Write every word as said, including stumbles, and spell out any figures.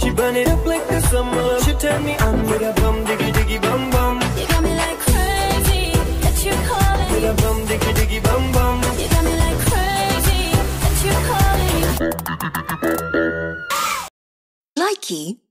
She burn it up like the summer. She turn me on with a bum diggy diggy bum bum. You got me like crazy that you calling. With a bum diggy diggy bum bum. You got me like crazy that you calling. Likey